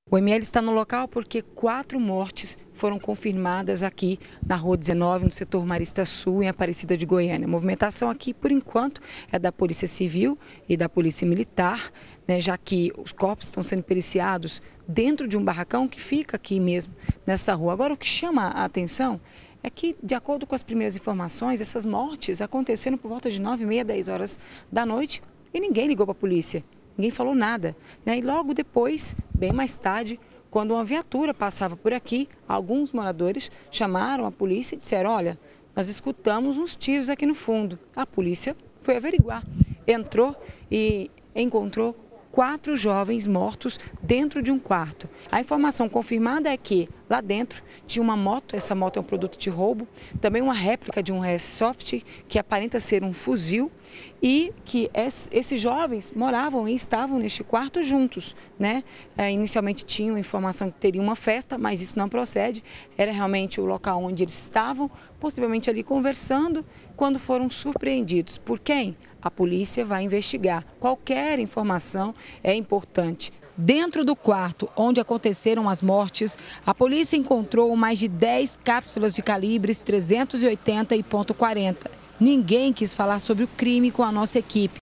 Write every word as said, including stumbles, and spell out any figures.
O M L está no local porque quatro mortes foram confirmadas aqui na Rua dezenove, no setor Marista Sul, em Aparecida de Goiânia. A movimentação aqui, por enquanto, é da Polícia Civil e da Polícia Militar, né, já que os corpos estão sendo periciados dentro de um barracão que fica aqui mesmo, nessa rua. Agora, o que chama a atenção é que, de acordo com as primeiras informações, essas mortes aconteceram por volta de nove e meia, dez horas da noite e ninguém ligou para a polícia. Ninguém falou nada, né? E logo depois, bem mais tarde, quando uma viatura passava por aqui, alguns moradores chamaram a polícia e disseram: olha, nós escutamos uns tiros aqui no fundo. A polícia foi averiguar, entrou e encontrou quatro jovens mortos dentro de um quarto. A informação confirmada é que lá dentro tinha uma moto, essa moto é um produto de roubo, também uma réplica de um Airsoft que aparenta ser um fuzil e que esses jovens moravam e estavam neste quarto juntos, né? É, inicialmente tinham informação que teria uma festa, mas isso não procede, era realmente o local onde eles estavam, possivelmente ali conversando, quando foram surpreendidos. Por quem? A polícia vai investigar. Qualquer informação é importante. Dentro do quarto onde aconteceram as mortes, a polícia encontrou mais de dez cápsulas de calibres trezentos e oitenta e ponto quarenta. Ninguém quis falar sobre o crime com a nossa equipe.